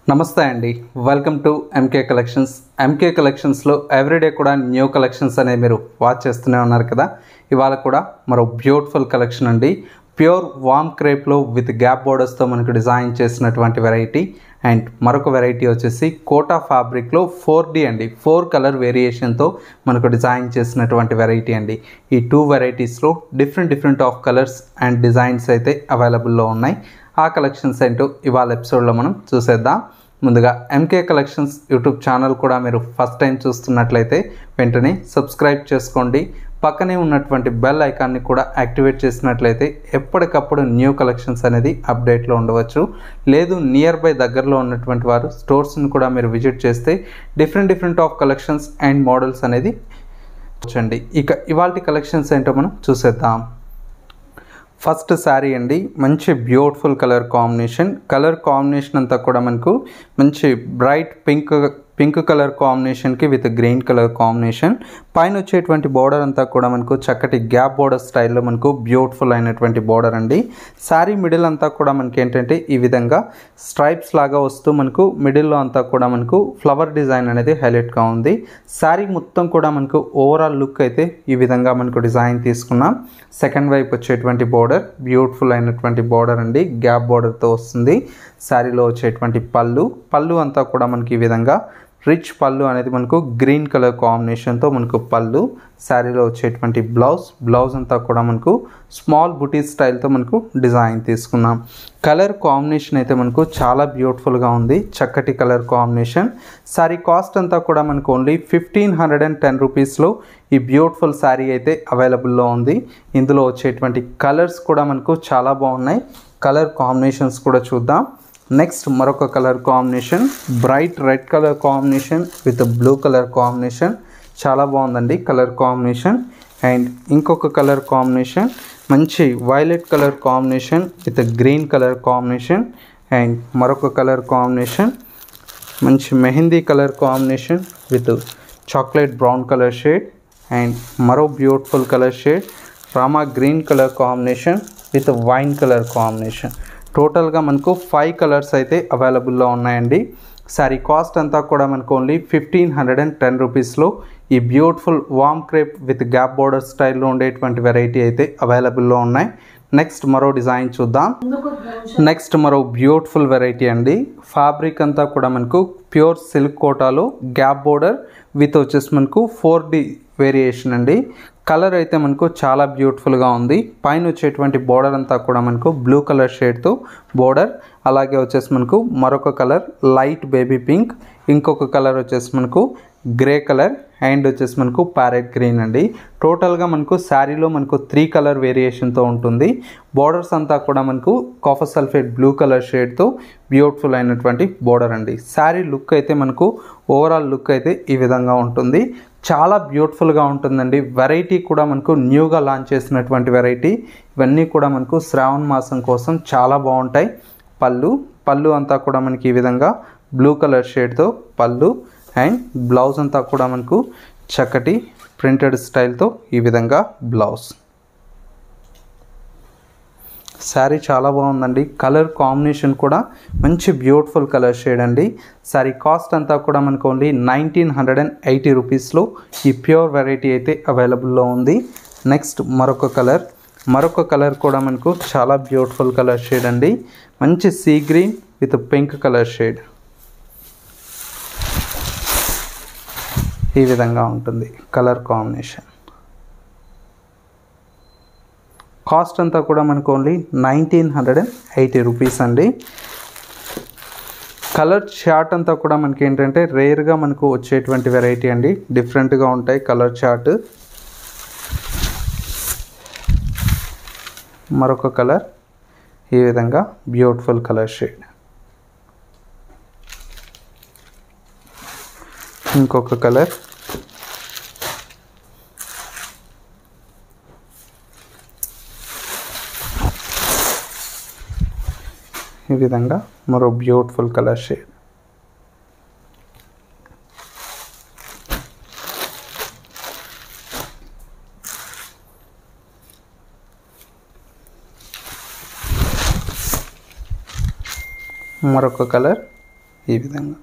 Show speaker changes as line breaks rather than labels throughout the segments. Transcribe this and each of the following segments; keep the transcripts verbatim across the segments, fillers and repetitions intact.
నమస్తే అండి, welcome to MK collections. MK కలెక్షన్స్లో ఎవ్రీడే కూడా న్యూ కలెక్షన్స్ అనేవి మీరు వాచ్ చేస్తూనే ఉన్నారు కదా. ఇవాళ కూడా మరో బ్యూటిఫుల్ కలెక్షన్ అండి. ప్యూర్ వామ్ క్రేప్లో విత్ గ్యాప్ బోర్డర్స్తో మనకు డిజైన్ చేసినటువంటి వెరైటీ. అండ్ మరొక వెరైటీ వచ్చేసి కోటా ఫ్యాబ్రిక్లో ఫోర్ డి అండి, ఫోర్ కలర్ వేరియేషన్తో మనకు డిజైన్ చేసినటువంటి వెరైటీ అండి. ఈ టూ వెరైటీస్లో different different of colours and designs అయితే అవైలబుల్లో ఉన్నాయి. ఆ కలెక్షన్స్ ఏంటో ఇవాళ ఎపిసోడ్లో మనం చూసేద్దాం. ముందుగా ఎంకే కలెక్షన్స్ యూట్యూబ్ ఛానల్ కూడా మీరు ఫస్ట్ టైం చూస్తున్నట్లయితే వెంటనే సబ్స్క్రైబ్ చేసుకోండి. పక్కనే ఉన్నటువంటి బెల్ ఐకాన్ని కూడా యాక్టివేట్ చేసినట్లయితే ఎప్పటికప్పుడు న్యూ కలెక్షన్స్ అనేది అప్డేట్లో ఉండవచ్చు. లేదు నియర్ బై దగ్గరలో ఉన్నటువంటి వారు స్టోర్స్ని కూడా మీరు విజిట్ చేస్తే different different of collections and models అనేది వచ్చండి. ఇక ఇవాల్టి కలెక్షన్స్ ఏంటో మనం చూసేద్దాం. ఫస్ట్ శారీ అండి, మంచి beautiful colour combination. Colour combination అంతా కూడా మనకు మంచి బ్రైట్ పింక్ పింక్ కలర్ కాంబినేషన్కి విత్ గ్రీన్ కలర్ కాంబినేషన్. పైన వచ్చేటువంటి బోర్డర్ అంతా కూడా మనకు చక్కటి గ్యాప్ బోర్డర్ స్టైల్లో మనకు బ్యూటిఫుల్ అయినటువంటి బోర్డర్ అండి. శారీ మిడిల్ అంతా కూడా మనకి ఏంటంటే ఈ విధంగా స్ట్రైప్స్ లాగా వస్తూ మనకు మిడిల్లో అంతా కూడా మనకు ఫ్లవర్ డిజైన్ అనేది హైలైట్గా ఉంది. శారీ మొత్తం కూడా మనకు ఓవరాల్ లుక్ అయితే ఈ విధంగా మనకు డిజైన్ తీసుకున్నాం. సెకండ్ వైపు వచ్చేటువంటి బోర్డర్ బ్యూటిఫుల్ అయినటువంటి బోర్డర్ అండి, గ్యాప్ బోర్డర్తో వస్తుంది. శారీలో వచ్చేటువంటి పళ్ళు పళ్ళు అంతా కూడా మనకి ఈ విధంగా రిచ్ పళ్ళు అనేది మనకు గ్రీన్ కలర్ కాంబినేషన్తో మనకు పళ్ళు. శారీలో వచ్చేటువంటి బ్లౌజ్ బ్లౌజ్ అంతా కూడా మనకు స్మాల్ బుటీ స్టైల్తో మనకు డిజైన్ తీసుకున్నాం. కలర్ కాంబినేషన్ అయితే మనకు చాలా బ్యూటిఫుల్గా ఉంది, చక్కటి కలర్ కాంబినేషన్. శారీ కాస్ట్ అంతా కూడా మనకు only fifteen hundred and ten రూపీస్లో ఈ బ్యూటిఫుల్ శారీ అయితే అవైలబుల్లో ఉంది. ఇందులో వచ్చేటువంటి కలర్స్ కూడా మనకు చాలా బాగున్నాయి. కలర్ కాంబినేషన్స్ కూడా చూద్దాం. నెక్స్ట్ మరొక colour combination, bright red colour combination with blue colour combination. చాలా బాగుందండి కలర్ కాంబినేషన్. అండ్ ఇంకొక కలర్ కాంబినేషన్ మంచి violet colour combination with green colour combination. And మరొక కలర్ కాంబినేషన్ మంచి mehndi colour combination with chocolate brown colour shade. And మరో beautiful colour shade Rama green colour combination with wine colour combination. టోటల్గా మనకు five colours అయితే అవైలబుల్లో ఉన్నాయండి. Sorry cost అంతా కూడా మనకు only fifteen hundred and ten రూపీస్లో ఈ beautiful warm crepe with gap border స్టైల్లో ఉండేటువంటి వెరైటీ అయితే అవైలబుల్లో ఉన్నాయి. నెక్స్ట్ మరో డిజైన్ చూద్దాం. నెక్స్ట్ మరో బ్యూటిఫుల్ వెరైటీ అండి. ఫ్యాబ్రిక్ అంతా కూడా మనకు ప్యూర్ సిల్క్ కోటాలో గ్యాప్ బోర్డర్ విత్ వచ్చేసి మనకు ఫోర్ డి వేరియేషన్ అండి. కలర్ అయితే మనకు చాలా బ్యూటిఫుల్గా ఉంది. పైన వచ్చేటువంటి బోర్డర్ అంతా కూడా మనకు బ్లూ కలర్ షేడ్తో బోర్డర్, అలాగే వచ్చేసి మనకు మరొక కలర్ లైట్ బేబీ పింక్, ఇంకొక కలర్ వచ్చేసి మనకు గ్రే కలర్ అండ్ వచ్చేసి మనకు ప్యారెట్ గ్రీన్ అండి. టోటల్గా మనకు శారీలో మనకు త్రీ కలర్ వేరియేషన్తో ఉంటుంది. బోర్డర్స్ అంతా కూడా మనకు కాఫర్ సల్ఫేట్ బ్లూ కలర్ షేడ్తో బ్యూటిఫుల్ అయినటువంటి బోర్డర్ అండి. శారీ లుక్ అయితే మనకు ఓవరాల్ లుక్ అయితే ఈ విధంగా ఉంటుంది. చాలా బ్యూటిఫుల్గా ఉంటుందండి. వెరైటీ కూడా మనకు న్యూగా లాంచ్ చేసినటువంటి వెరైటీ. ఇవన్నీ కూడా మనకు శ్రావణ మాసం కోసం చాలా బాగుంటాయి. పళ్ళు పళ్ళు అంతా కూడా మనకి ఈ విధంగా బ్లూ కలర్ షేడ్తో పళ్ళు. అండ్ బ్లౌజ్ అంతా కూడా మనకు చక్కటి ప్రింటెడ్ స్టైల్తో ఈ విధంగా బ్లౌజ్. శారీ చాలా బాగుందండి. కలర్ కాంబినేషన్ కూడా మంచి బ్యూటిఫుల్ కలర్ షేడ్ అండి. శారీ కాస్ట్ అంతా కూడా మనకు only nineteen hundred and eighty రూపీస్లో ఈ ప్యూర్ వెరైటీ అయితే అవైలబుల్లో ఉంది. నెక్స్ట్ మరొక కలర్ మరొక కలర్ కూడా మనకు చాలా బ్యూటిఫుల్ కలర్ షేడ్ అండి. మంచి sea green with pink colour shade ఈ విధంగా ఉంటుంది కలర్ కాంబినేషన్. కాస్ట్ అంతా కూడా మనకు only nineteen hundred and eighty rupees అండి. కలర్ చార్ట్ అంతా కూడా మనకి ఏంటంటే రేర్గా మనకు వచ్చేటువంటి వెరైటీ అండి. డిఫరెంట్గా ఉంటాయి కలర్ చార్ట్. మరొక కలర్ ఈ విధంగా బ్యూటిఫుల్ కలర్ షేడ్. ఇంకొక కలర్ ఈ విధంగా మరో బ్యూటిఫుల్ కలర్ షేడ్. మరొక కలర్ ఈ విధంగా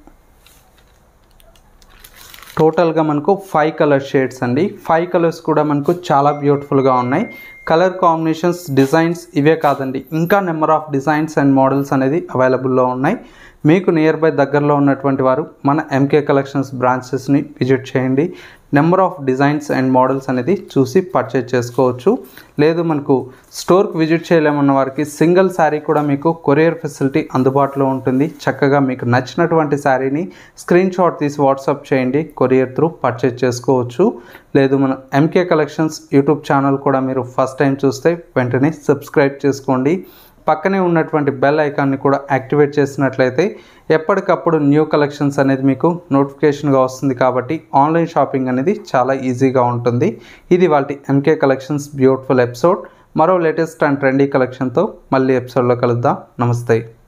టోటల్గా మనకు ఫైవ్ కలర్ షేడ్స్ అండి. ఫైవ్ కలర్స్ కూడా మనకు చాలా బ్యూటిఫుల్గా ఉన్నాయి. కలర్ కాంబినేషన్స్, డిజైన్స్ ఇవే కాదండి, ఇంకా number of designs and models అనేది అవైలబుల్లో ఉన్నాయి. మీకు నియర్ బై దగ్గరలో ఉన్నటువంటి వారు మన ఎంకే కలెక్షన్స్ బ్రాంచెస్ని విజిట్ చేయండి. Number of designs and models అనేది చూసి పర్చేజ్ చేసుకోవచ్చు. లేదు మనకు స్టోర్కి విజిట్ చేయలేమన్న వారికి సింగిల్ శారీ కూడా మీకు కొరియర్ ఫెసిలిటీ అందుబాటులో ఉంటుంది. చక్కగా మీకు నచ్చినటువంటి శారీని స్క్రీన్ షాట్ తీసి వాట్సాప్ చేయండి, కొరియర్ త్రూ పర్చేజ్ చేసుకోవచ్చు. లేదు మన ఎంకే కలెక్షన్స్ యూట్యూబ్ ఛానల్ కూడా మీరు ఫస్ట్ టైం చూస్తే వెంటనే సబ్స్క్రైబ్ చేసుకోండి. పక్కనే ఉన్నటువంటి బెల్ ఐకాన్ని కూడా యాక్టివేట్ చేసినట్లయితే ఎప్పటికప్పుడు న్యూ కలెక్షన్స్ అనేది మీకు నోటిఫికేషన్గా వస్తుంది. కాబట్టి ఆన్లైన్ షాపింగ్ అనేది చాలా ఈజీగా ఉంటుంది. ఇది వాటి ఎంకే కలెక్షన్స్ బ్యూటిఫుల్ ఎపిసోడ్. మరో లేటెస్ట్ అండ్ ట్రెండీ కలెక్షన్తో మళ్ళీ ఎపిసోడ్లో కలుద్దాం. నమస్తే.